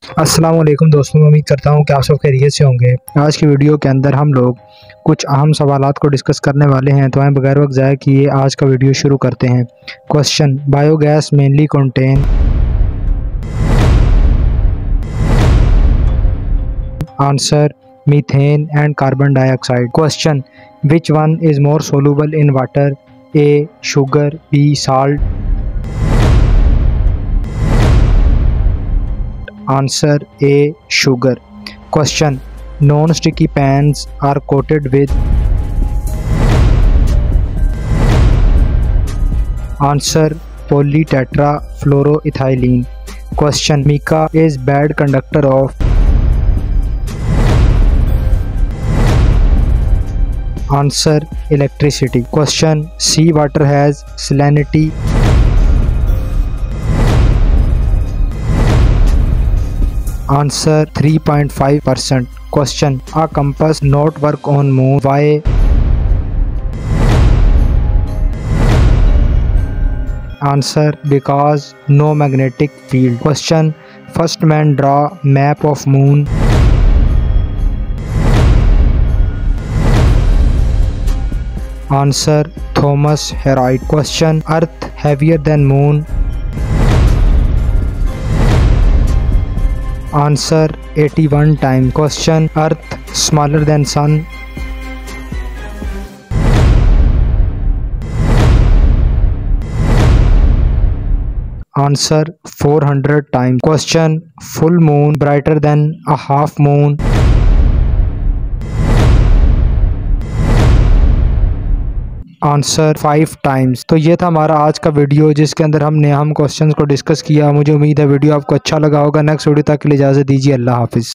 अस्सलाम वालेकुम दोस्तों, मैं उम्मीद करता हूँ कि आप सब खैरियत से होंगे। आज की वीडियो के अंदर हम लोग कुछ अहम सवालात को डिस्कस करने वाले हैं, तो आए बगैर वक्त ज़ाया किए आज का वीडियो शुरू करते हैं। Question: biogas mainly contain answer methane and carbon dioxide. Question: which one is more soluble in water? A sugar, B salt. Answer A sugar. Question: non-sticky pans are coated with. Answer polytetrafluoroethylene. Question: mica is bad conductor of. Answer electricity. Question: sea water has salinity. Answer 3.5%. Question: a compass not work on moon. Why? Answer: because no magnetic field. Question: first man draw map of moon. Answer: Thomas Harriot. Question: earth heavier than moon. Answer: 81 times. Question: earth smaller than sun. Answer: 400 times. Question: full moon brighter than a half moon. Answer 5 times. तो ये था हमारा आज का video, जिसके अंदर हमने अहम क्वेश्चंस को डिस्कस किया। मुझे उम्मीद है वीडियो आपको अच्छा लगा होगा। नेक्स्ट वीडियो तक के लिए इजाज़त दीजिए। अल्लाह हाफिज़।